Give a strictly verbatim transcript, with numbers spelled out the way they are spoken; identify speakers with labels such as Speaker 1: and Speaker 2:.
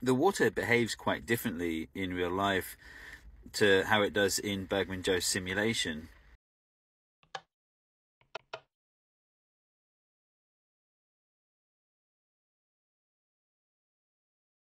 Speaker 1: the water behaves quite differently in real life to how it does in Bergman-Jost simulation.